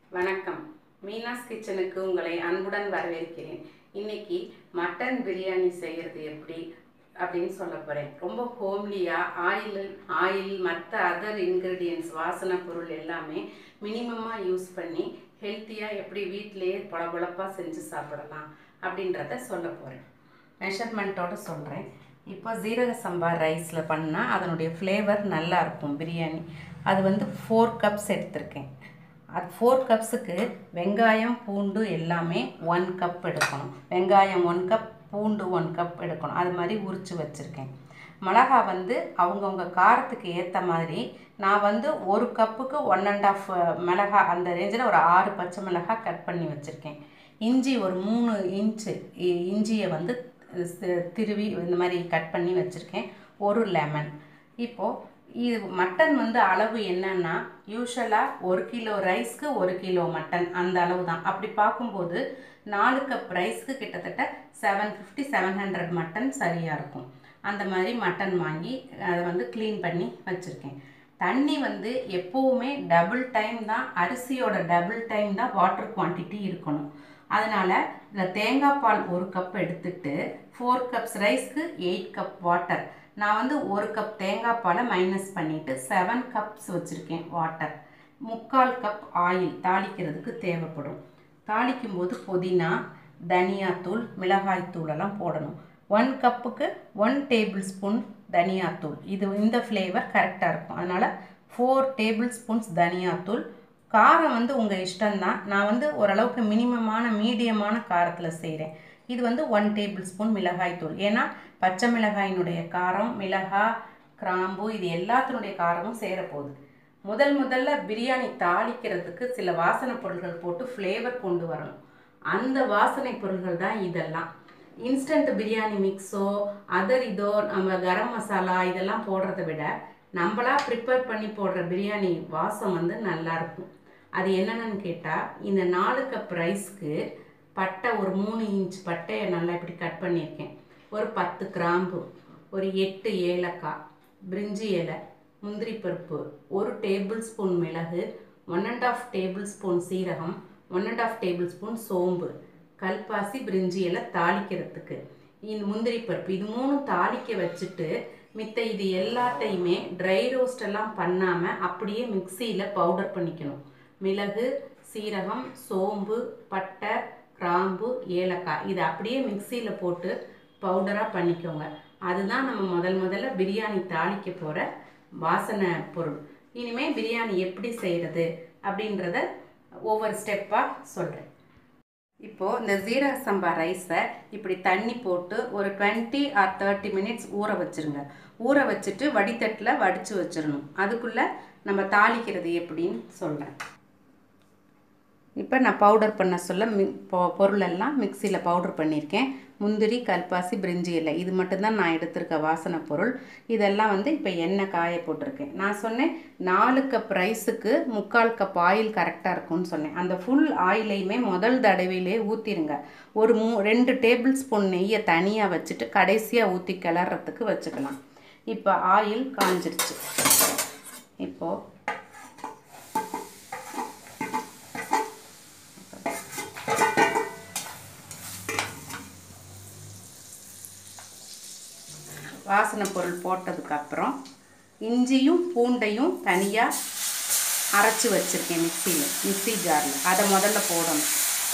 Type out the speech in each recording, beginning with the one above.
வணக்கம். மீனாஸ் கிச்சனுக்கு உங்களை அன்புடன் வரவேற்கிறேன். இன்னைக்கு மட்டன் பிரியாணி செய்கிறது எப்படி அப்படின்னு சொல்ல போகிறேன். ரொம்ப ஹோம்லியாக ஆயில் மற்ற அதர் இன்க்ரீடியன்ட்ஸ் வாசனை பொருள் எல்லாமே மினிமமாக யூஸ் பண்ணி ஹெல்த்தியாக எப்படி வீட்டிலேயே பொழப்பொழப்பாக செஞ்சு சாப்பிடலாம் அப்படின்றத சொல்ல போகிறேன். மெஷர்மெண்ட்டோடு சொல்கிறேன். இப்போ ஜீரக சம்பா ரைஸில் பண்ணால் அதனுடைய ஃப்ளேவர் நல்லாயிருக்கும் பிரியாணி. அது 4 கப்ஸ் எடுத்திருக்கேன். அது 4 கப்ஸுக்கு வெங்காயம் பூண்டு எல்லாமே 1 கப் எடுக்கணும். வெங்காயம் 1 கப், பூண்டு 1 கப் எடுக்கணும். அது மாதிரி உரித்து வச்சுருக்கேன். மிளகா அவங்கவுங்க காரத்துக்கு ஏற்ற மாதிரி நான் 1 கப்புக்கு 1.5 மிளகா அந்த ரேஞ்சில் ஒரு 6 பச்சை மிளகா கட் பண்ணி வச்சுருக்கேன். இஞ்சி ஒரு 3 இன்ச்சு இஞ்சியை திருவி இந்த மாதிரி கட் பண்ணி வச்சுருக்கேன். ஒரு லெமன். இப்போது இது மட்டன் அளவு என்னன்னா யூஸ்வலாக 1 கிலோ ரைஸ்க்கு 1 கிலோ மட்டன் அந்த அளவு தான். அப்படி பார்க்கும்போது 4 கப் ரைஸ்க்கு கிட்டத்தட்ட 750-700 மட்டன் சரியாக இருக்கும். அந்த மாதிரி மட்டன் வாங்கி அதை க்ளீன் பண்ணி வச்சுருக்கேன். தண்ணி எப்போவுமே டபுள் டைம் தான், அரிசியோட டபுள் டைம் தான் வாட்டர் குவான்டிட்டி இருக்கணும். அதனால் இந்த தேங்காய் பால் 1 கப் எடுத்துட்டு 4 கப்ஸ் ரைஸ்க்கு 8 கப் வாட்டர். நான் 1 கப் தேங்காய் பாலை மைனஸ் பண்ணிவிட்டு 7 கப்ஸ் வச்சுருக்கேன் வாட்டர். 3/4 கப் ஆயில் தாளிக்கிறதுக்கு தேவைப்படும். தாளிக்கும் போது புதினா, தனியாத்தூள், மிளகாய்த்தூளெல்லாம் போடணும். 1 கப்புக்கு 1 டேபிள் ஸ்பூன் தனியாத்தூள். இந்த ஃப்ளேவர் கரெக்டாக இருக்கும். அதனால் 4 டேபிள் ஸ்பூன்ஸ் தனியாத்தூள். காரம் உங்கள் இஷ்டம்தான். நான் ஓரளவுக்கு மினிமமான மீடியமான காரத்தில் செய்கிறேன். இது 1 டேபிள் ஸ்பூன் மிளகாய்த்தூள். ஏன்னா பச்சை மிளகாயினுடைய காரம், மிளகாய், கிராம்பு இது எல்லாத்தினுடைய காரமும் சேரப்போகுது. முதல்ல பிரியாணி தாளிக்கிறதுக்கு சில வாசனை பொருட்கள் போட்டு ஃப்ளேவர் கொண்டு வரணும். அந்த வாசனை பொருட்கள் தான் இதெல்லாம். இன்ஸ்டன்ட் பிரியாணி மிக்ஸோ இதோ நம்ம கரம் மசாலா இதெல்லாம் போடுறத விட நம்மளா ப்ரிப்பேர் பண்ணி போடுற பிரியாணி வாசம் நல்லாயிருக்கும். அது என்னென்னு கேட்டால், இந்த 4 கப் ரைஸ்க்கு பட்டை ஒரு 3 இன்ச் பட்டையை நல்லா இப்படி கட் பண்ணியிருக்கேன். ஒரு 10 கிராம்பு, ஒரு 8 ஏலக்காய், பிரிஞ்சி இலை, முந்திரி பருப்பு, 1 டேபிள் ஸ்பூன் மிளகு, 1.5 டேபிள் ஸ்பூன் சீரகம், 1.5 டேபிள் ஸ்பூன் சோம்பு, கல்பாசி, பிரிஞ்சி இலை தாளிக்கிறதுக்கு, இந்த முந்திரி பருப்பு, இது 3 தாளிக்க வச்சுட்டு மித்த இது எல்லாத்தையுமே ட்ரை ரோஸ்ட் எல்லாம் பண்ணாமல் அப்படியே மிக்சியில் பவுடர் பண்ணிக்கணும். மிளகு, சீரகம், சோம்பு, பட்டை, கிராம்பு, ஏலக்காய் இது அப்படியே மிக்சியில் போட்டு பவுடராக பண்ணிக்கோங்க. அதுதான் நம்ம முதல்ல பிரியாணி தாளிக்க போகிற வாசனை பொருள். இனிமேல் பிரியாணி எப்படி செய்கிறது அப்படின்றத ஒவ்வொரு ஸ்டெப்பாக சொல்கிறேன். இப்போது இந்த ஜீரக சம்பா ரைஸை இப்படி தண்ணி போட்டு ஒரு 20 or 30 மினிட்ஸ் ஊற வச்சுருங்க. ஊற வச்சுட்டு வடித்தட்டில் வடித்து வச்சிடணும். அதுக்குள்ளே நம்ம தாளிக்கிறது எப்படின்னு சொல்கிறேன். இப்போ நான் பவுடர் பண்ண சொல்ல பொருளெல்லாம் மிக்சியில் பவுடர் பண்ணியிருக்கேன். முந்திரி, கல்பாசி, பிரிஞ்சி இலை இது மட்டும்தான் நான் எடுத்திருக்க வாசனை பொருள். இதெல்லாம் இப்போ எண்ணெய் காய போட்டிருக்கேன். நான் சொன்னேன் 4 கப் ரைஸுக்கு 3/4 கப் ஆயில் கரெக்டாக இருக்கும்னு சொன்னேன். அந்த ஃபுல் ஆயிலையுமே முதல் தடவையிலே ஊற்றிடுங்க. ஒரு 2 டேபிள் ஸ்பூன் நெய்யை தனியாக வச்சுட்டு கடைசியாக ஊற்றி கிளறதுக்கு வச்சுக்கலாம். இப்போ ஆயில் காஞ்சிருச்சு. இப்போது வாசனை பொருள் போட்டதுக்கப்புறம் இஞ்சியும் பூண்டையும் தனியாக அரைச்சி வச்சுருக்கேன் மிக்சி ஜாரில். அதை முதல்ல போடணும்.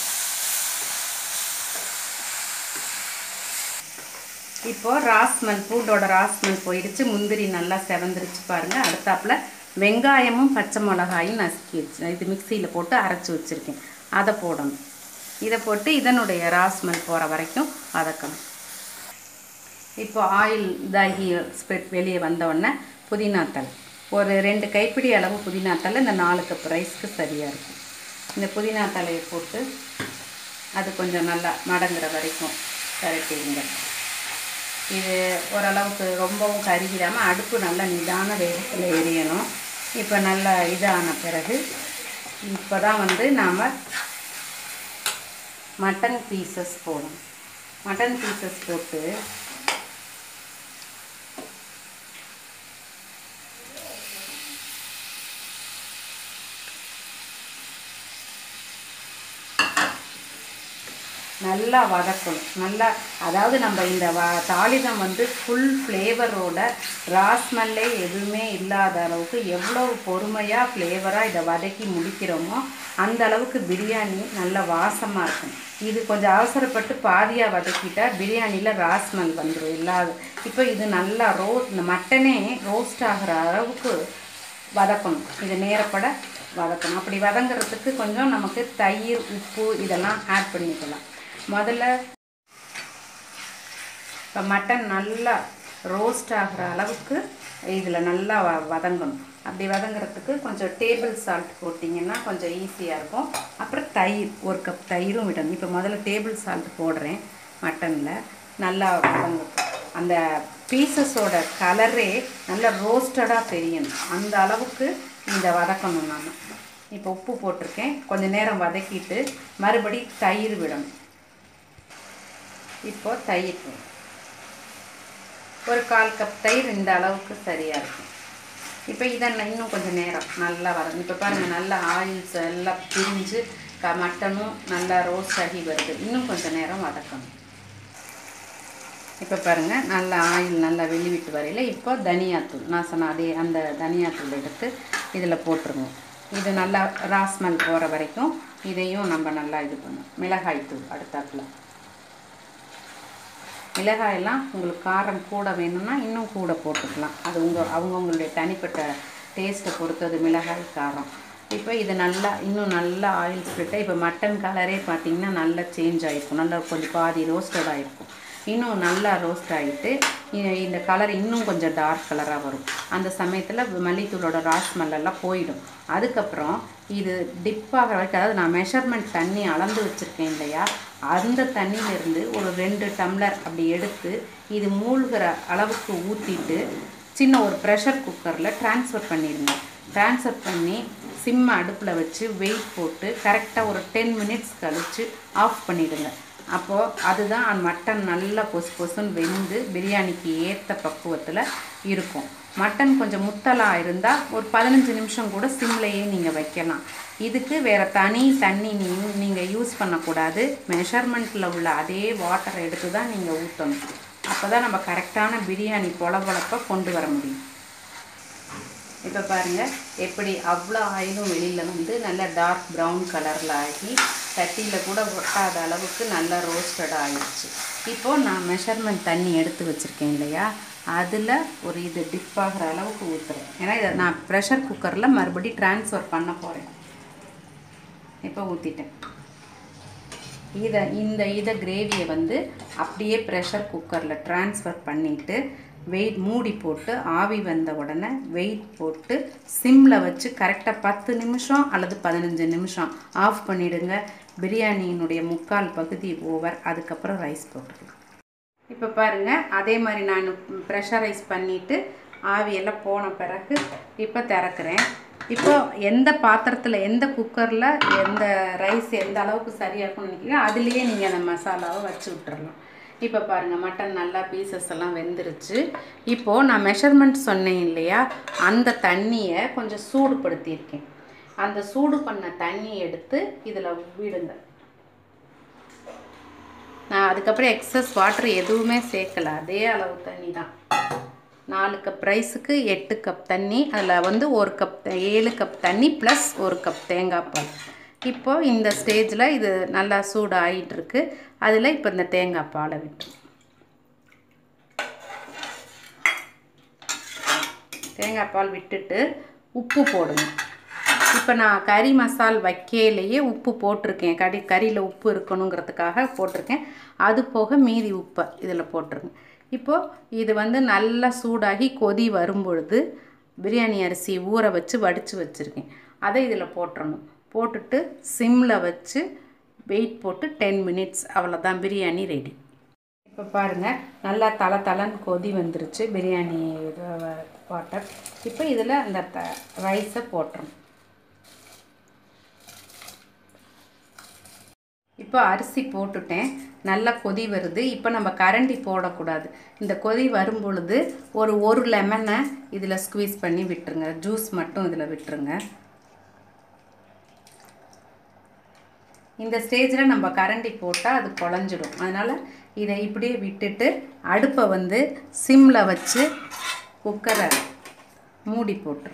இப்போது ராஸ்மல் பூண்டோட ராஸ்மல் போயிடுச்சு. முந்திரி நல்லா செவந்துருச்சு பாருங்கள். அடுத்தாப்பில் வெங்காயமும் பச்சை மிளகாயும் நசுக்கி இது மிக்சியில் போட்டு அரைச்சி வச்சுருக்கேன். அதை போடணும். இதை போட்டு இதனுடைய ராஸ்மல் போகிற வரைக்கும் வதக்கணும். இப்போ ஆயில் இதாகி ஸ்ப்ரெட் வெளியே வந்தோடனே புதினாத்தலை ஒரு 2 கைப்பிடி அளவு புதினாத்தலை இந்த 4 கப் ரைஸ்க்கு சரியாக இருக்கும். இந்த புதினாத்தலையை போட்டு அது கொஞ்சம் நல்லா மடங்குற வரைக்கும் கரைட்டிடுங்க. இது ஓரளவுக்கு ரொம்பவும் கருகிடாமல் அடுப்பு நல்லா நிதான வேகத்தில் எரியணும். இப்போ நல்லா இதான பிறகு இப்போ தான் நாம் மட்டன் பீசஸ் போடணும். மட்டன் பீசஸ் போட்டு நல்லா வதக்கணும். நல்லா அதாவது நம்ம இந்த தாளிதம் வந்து ஃபுல் ஃப்ளேவரோட ராஸ்மல்லே எதுவுமே இல்லாத அளவுக்கு எவ்வளோ பொறுமையாக ஃப்ளேவராக இதை வதக்கி முடிக்கிறோமோ அந்த அளவுக்கு பிரியாணி நல்ல வாசமாக இருக்கும். இது கொஞ்சம் அவசரப்பட்டு பாதியாக வதக்கிட்டால் பிரியாணியில் ராஸ்மல் வந்துடும் இல்லாத. இப்போ இது நல்லா இந்த மட்டனே ரோஸ்ட் ஆகிற அளவுக்கு வதக்கணும். இது நேரப்பட வதக்கணும். அப்படி வதங்கிறதுக்கு கொஞ்சம் நமக்கு தயிர், உப்பு இதெல்லாம் ஆட் பண்ணிக்கலாம். முதல்ல இப்போ மட்டன் நல்லா ரோஸ்ட் ஆகிற அளவுக்கு இதில் நல்லா வதங்கணும். அப்படி வதங்கிறதுக்கு கொஞ்சம் டேபிள் சால்ட் போட்டிங்கன்னா கொஞ்சம் ஈஸியாக இருக்கும். அப்புறம் தயிர், 1 கப் தயிரும் விடணும். இப்போ முதல்ல டேபிள் சால்ட் போடுறேன். மட்டனில் நல்லா வதங்கும். அந்த பீசஸோட கலரே நல்லா ரோஸ்டடாக தெரியணும். அந்த அளவுக்கு இந்த வதக்கணும். நான் இப்போ உப்பு போட்டிருக்கேன். கொஞ்சம் நேரம் வதக்கிட்டு மறுபடி தயிர் விடணும். இப்போ தயிர் 1/4 கப் தயிர் இந்த அளவுக்கு சரியாக இருக்கும். இப்போ இதை இன்னும் கொஞ்சம் நேரம் நல்லா வரும். இப்போ பாருங்கள், நல்லா ஆயில்ஸ் எல்லாம் பிரிஞ்சு மட்டனும் நல்லா ரோஸ்ட் ஆகி வருது. இன்னும் கொஞ்சம் நேரம் வதக்கணும். இப்போ பாருங்கள், நல்லா ஆயில் நல்லா வெளிவிட்டு வரையில் இப்போ தனியாத்தூள் நான் சொன்ன அதே அந்த தனியாத்தூள் எடுத்து இதில் போட்டுருங்க. இது நல்லா ராஸ்மல் போகிற வரைக்கும் இதையும் நம்ம நல்லா இது பண்ணணும். மிளகாய்த்தூள் அடுத்தாப்பில். மிளகாயெல்லாம் உங்களுக்கு காரம் கூட வேணும்னா இன்னும் கூட போட்டுக்கலாம். அது அவங்கவுங்களுடைய தனிப்பட்ட டேஸ்ட்டை பொறுத்தது மிளகாய் காரம். இப்போ இது நல்லா இன்னும் நல்லா ஆயில் ஸ்ப்ரெட்டாக இப்போ மட்டன் கலரே பார்த்திங்கன்னா நல்லா சேஞ்ச் ஆகிருக்கும். நல்லா கொஞ்சம் பாதி ரோஸ்டட் ஆகிருக்கும். இன்னும் நல்லா ரோஸ்ட் ஆகிட்டு இந்த கலர் இன்னும் கொஞ்சம் டார்க் கலராக வரும். அந்த சமயத்தில் மல்லித்தூளோட ராஸ்மல்லாம் போயிடும். அதுக்கப்புறம் இது டிப் ஆகிற வரைக்கும், அதாவது நான் மெஷர்மெண்ட் தண்ணி அளந்து வச்சுருக்கேன் இல்லையா, அந்த தண்ணியிலேருந்து ஒரு 2 டம்ளர் அப்படி எடுத்து இது மூழ்கிற அளவுக்கு ஊற்றிட்டு சின்ன ஒரு ப்ரெஷர் குக்கரில் ட்ரான்ஸ்ஃபர் பண்ணிடுங்க. ட்ரான்ஸ்ஃபர் பண்ணி சிம்ம அடுப்பில் வச்சு வெயிட் போட்டு கரெக்டாக ஒரு 10 மினிட்ஸ் கழித்து ஆஃப் பண்ணிவிடுங்க. அப்போது அதுதான் மட்டன் நல்லா பொசுன்னு வெந்து பிரியாணிக்கு ஏற்ற பக்குவத்தில் இருக்கும். மட்டன் கொஞ்சம் முத்தலாக இருந்தால் ஒரு 15 நிமிஷம் கூட சிம்லையே நீங்கள் வைக்கலாம். இதுக்கு வேறு தனி தண்ணி நீங்கள் யூஸ் பண்ணக்கூடாது. மெஷர்மெண்ட்டில் உள்ள அதே வாட்டரை எடுத்து தான் நீங்கள் ஊற்றணும். அப்போ தான் நம்ம கரெக்டான பிரியாணி பொலப்பொலப்பை கொண்டு வர முடியும். இப்போ பாருங்கள், எப்படி அவ்வளோ ஆயிலும் வெளியில் வந்து நல்லா டார்க் ப்ரௌன் கலரில் ஆகி சட்டியில் கூட ஒட்டாத அளவுக்கு நல்லா ரோஸ்டடாக ஆகிடுச்சு. இப்போது நான் மெஷர்மெண்ட் தண்ணி எடுத்து வச்சுருக்கேன் இல்லையா, அதில் ஒரு இது டிப் ஆகிற அளவுக்கு ஊற்றுறேன். ஏன்னா இதை நான் ப்ரெஷர் குக்கரில் மறுபடியும் ட்ரான்ஸ்ஃபர் பண்ண போகிறேன். இப்போ ஊற்றிட்டேன். இதை கிரேவியை வந்து அப்படியே ப்ரெஷர் குக்கரில் ட்ரான்ஸ்ஃபர் பண்ணிவிட்டு வெயிட் மூடி போட்டு ஆவி வந்த உடனே வெயிட் போட்டு சிம்மில் வச்சு கரெக்டாக 10 நிமிஷம் அல்லது 15 நிமிஷம் ஆஃப் பண்ணிவிடுங்க. பிரியாணியினுடைய 3/4 பகுதி ஓவர். அதுக்கப்புறம் ரைஸ் போட்டுக்கலாம். இப்போ பாருங்கள், அதே மாதிரி நான் ப்ரெஷரைஸ் பண்ணிவிட்டு ஆவியெல்லாம் போன பிறகு இப்போ திறக்கிறேன். இப்போ எந்த பாத்திரத்தில் எந்த குக்கரில் எந்த ரைஸ் எந்த அளவுக்கு சரியாக இருக்கும்னு நினைக்கிறீங்க அதுலேயே நீங்கள் அந்த மசாலாவை வச்சு விட்டுறலாம். இப்போ பாருங்கள், மட்டன் நல்லா பீசஸ் எல்லாம் வெந்துருச்சு. இப்போது நான் மெஷர்மெண்ட் சொன்னேன் இல்லையா, அந்த தண்ணியை கொஞ்சம் சூடுபடுத்தியிருக்கேன். அந்த சூடு பண்ண தண்ணி எடுத்து இதில் விடுங்க. நான் அதுக்கப்புறம் எக்ஸஸ் வாட்டர் எதுவுமே சேர்க்கலை. அதே அளவு தண்ணி தான். 4 கப் ரைஸுக்கு 8 கப் தண்ணி. அதில் வந்து 7 கப் தண்ணி ப்ளஸ் 1 கப் தேங்காய் பால். இப்போது இந்த ஸ்டேஜில் இது நல்லா சூடு ஆகிட்டுருக்கு. அதில் இப்போ இந்த தேங்காய் பாலை விட்டு தேங்காய் பால் விட்டுட்டு உப்பு போடுங்க. இப்போ நான் கறி மசால் வைக்கையிலேயே உப்பு போட்டிருக்கேன். கறியில் உப்பு இருக்கணுங்கிறதுக்காக போட்டிருக்கேன். அது போக மீதி உப்பை இதில் போட்டுருங்க. இப்போது இது வந்து நல்லா சூடாகி கொதி வரும்பொழுது பிரியாணி அரிசி ஊற வச்சு வடித்து வச்சுருக்கேன். அதை இதில் போட்டுறணும். போட்டுட்டு சிம்மில் வச்சு வெயிட் போட்டு 10 மினிட்ஸ். அவ்வளோதான், பிரியாணி ரெடி. இப்போ பாருங்கள், நல்லா தளன்னு கொதி வந்துருச்சு பிரியாணி வாட்டர். இப்போ இதில் அந்த ரைஸை போட்டுறணும். இப்போ அரிசி போட்டுட்டேன். நல்லா கொதி வருது. இப்போ நம்ம கரண்டி போடக்கூடாது. இந்த கொதி வரும் பொழுது ஒரு லெமனை இதில் ஸ்குவீஸ் பண்ணி விட்டுருங்க. ஜூஸ் மட்டும் இதில் விட்டுருங்க. இந்த ஸ்டேஜில் நம்ம கரண்டி போட்டால் அது குழஞ்சிடும். அதனால் இதை இப்படியே விட்டுட்டு அடுப்பை வந்து சிம்மில் வச்சு குக்கரை மூடி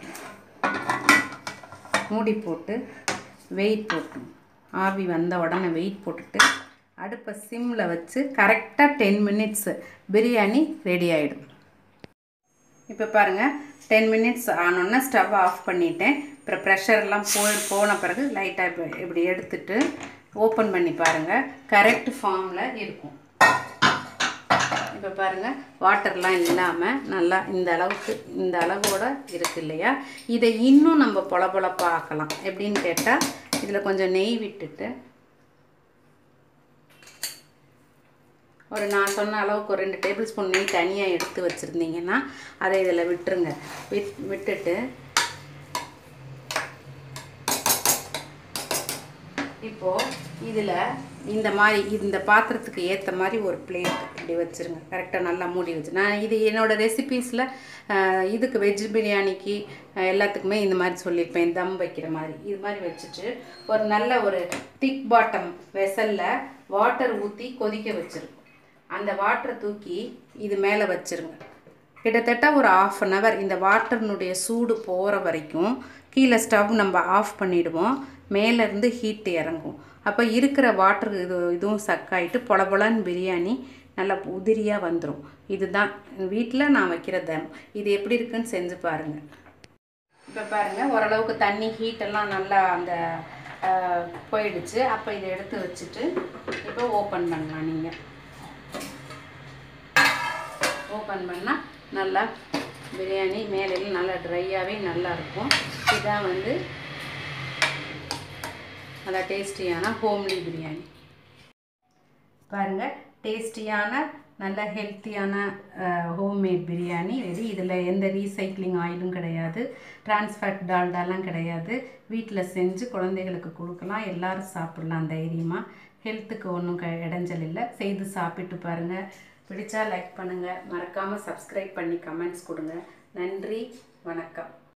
போட்டு வெயிட் போட்டு ஆவி வந்த உடனே வெயிட் போட்டுட்டு அடுப்பை சிம்மில் வச்சு கரெக்டாக 10 மினிட்ஸ் பிரியாணி ரெடி ஆகிடும். இப்போ பாருங்கள் 10 மினிட்ஸ் ஆனோன்னா ஸ்டவ் ஆஃப் பண்ணிட்டேன். அப்புறம் ப்ரெஷர்லாம் போன பிறகு லைட்டாக இப்படி எடுத்துட்டு ஓப்பன் பண்ணி பாருங்கள், கரெக்ட் ஃபார்மில் இருக்கும். இப்போ பாருங்கள் வாட்டர்லாம் இல்லாமல் நல்லா இந்த அளவோடு இருக்குது இல்லையா? இதை இன்னும் நம்ம பொலப்பொலப்பாக ஆக்கலாம். எப்படின்னு கேட்டால் இதில் கொஞ்சம் நெய் விட்டுட்டு நான் சொன்ன அளவுக்கு ஒரு 2 டேபிள் ஸ்பூன் நெய் தனியாக எடுத்து வச்சுருந்தீங்கன்னா அதை இதில் விட்டுருங்க. விட்டுட்டு இப்போது இதில் இந்த பாத்திரத்துக்கு ஏற்ற மாதிரி ஒரு பிளேட் இப்படி வச்சுருங்க. கரெக்டாக நல்லா மூடி வச்சு இது என்னோடய ரெசிபீஸில் இதுக்கு வெஜ் பிரியாணிக்கு எல்லாத்துக்குமே இந்த மாதிரி சொல்லியிருப்பேன். தம் வைக்கிற மாதிரி இது மாதிரி வச்சுட்டு ஒரு திக் பாட்டம் வெசலில் வாட்டர் ஊற்றி கொதிக்க வச்சுருங்க. அந்த வாட்டரை தூக்கி இது மேலே வச்சுருங்க. கிட்டத்தட்ட ஒரு 1/2 அன் ஹவர் இந்த வாட்டர்னுடைய சூடு போகிற வரைக்கும் கீழே ஸ்டவ் நம்ம ஆஃப் பண்ணிவிடுவோம். மேலேருந்து ஹீட் இறங்கும். அப்போ இருக்கிற வாட்டர் இதுவும் சக்காயிட்டு பொலபொலன்னு பிரியாணி நல்லா உதிரியாக வந்துடும். இதுதான் வீட்டில் நான் வைக்கிற தம். இது எப்படி இருக்குன்னு செஞ்சு பாருங்கள். இப்போ பாருங்கள் ஓரளவுக்கு தண்ணி ஹீட்டெல்லாம் நல்லா அந்த போயிடுச்சு. அப்போ இதை எடுத்து வச்சுட்டு இப்போ ஓப்பன் பண்ணலாம். நீங்கள் ஓப்பன் பண்ணால் நல்லா பிரியாணி மேலையில் நல்லா ட்ரையாகவே நல்லாயிருக்கும். இதுதான் வந்து நல்லா டேஸ்டியான ஹோம்லி பிரியாணி. பாருங்கள் டேஸ்டியான நல்ல ஹெல்த்தியான ஹோம்மேட் பிரியாணி ரெடி. இதில் எந்த ரீசைக்ளிங் ஆயிலும் கிடையாது, டிரான்ஸ்ஃபேட் டால்டாலாம் கிடையாது. வீட்டில் செஞ்சு குழந்தைகளுக்கு கொடுக்கலாம், எல்லோரும் சாப்பிட்லாம் தைரியமாக. ஹெல்த்துக்கு ஒன்றும் இடைஞ்சல் இல்லை. செய்து சாப்பிட்டு பாருங்கள். பிடிச்சா லைக் பண்ணுங்கள், மறக்காமல் சப்ஸ்கிரைப் பண்ணி கமெண்ட்ஸ் கொடுங்க. நன்றி, வணக்கம்.